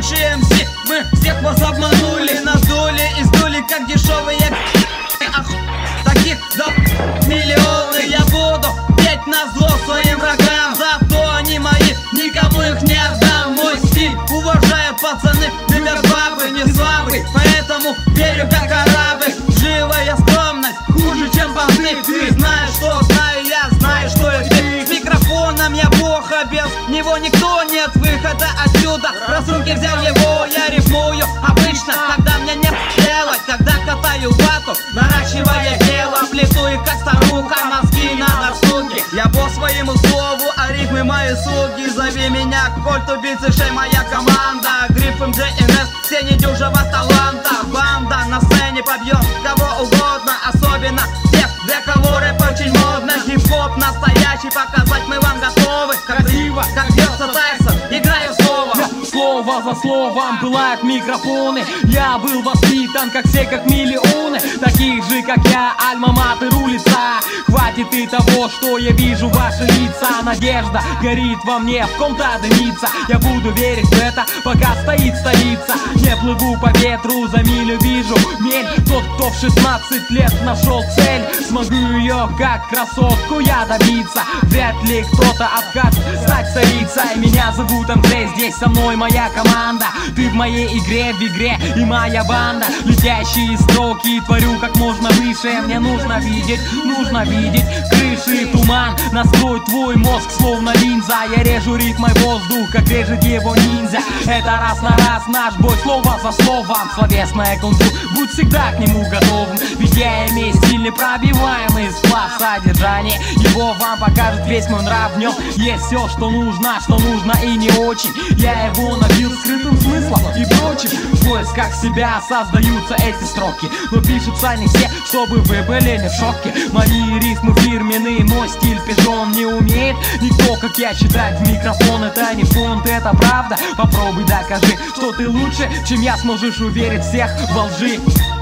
лучшие МС. Мы всех вас обманули, надули и сдули, как дешевые. Таких да миллионы. Я буду петь назло своим врагам, зато они мои, никому их не отдам. Мой стиль уважают пацаны, любят бабы, не слабый, поэтому верю как корабль. Живая скромность хуже, чем панты. Ты знаешь, что знаю я, знаю, что я ты. С микрофоном я бог, а без него никто, нет выхода отсюда. Раз в руки взял его, я рифмую обычно, когда мне нет делать, когда катаю вату, наращивая дело, плету их как старуха, мозги на досуге. Я по своему слову, а рифмы мои слуги. Зови меня Кольт убийцы, шей моя команда. Гриф МДНС, все недюжего таланта. Банда на сцене побьем кого угодно, особенно тех, для кого рэп очень модно. Хип-хоп настоящий показать мы вам готовы. Как Рива, как бьется Тайсон, играю снова. Слово за словом пылают микрофоны. Я был воспитан, как все, как миллионы таких же, как я, альма-матер улица. Хватит и того, что я вижу ваши лица. Надежда горит во мне, в ком-то дымится. Я буду верить в это, пока стоит столица. Не плыву по ветру, за милю вижу мель. Тот, кто в 16 лет нашел цель, смогу ее, как красотку, я добиться. Вряд ли кто-то откажет стать царицей. Меня зовут Андрей, здесь со мной моя команда. Ты в моей игре, в игре и моя банда. Летящие строки творю как можно выше. Мне нужно видеть крыши, туман. Настрой твой мозг, словно линза. Я режу ритмой воздух, как режет его ниндзя. Это раз на раз наш бой, слово за словом. Словесное кунг-фу, будь всегда к нему готовым. Ведь я имею стиль непробиваемый сплав содержания. Его вам покажет весь мой нрав. В нем есть все, что нужно и не очень. Я его набил скрытым смыслом и прочим. В поисках себя создаются эти строки, но пишутся не все, чтобы вы были не в шоке. Мои рифмы фирменные, мой стиль пижон. Не умеет никто, как я, читать в микрофон. Это не фонд, это правда. Попробуй докажи, что ты лучше, чем я, сможешь уверить всех во лжи.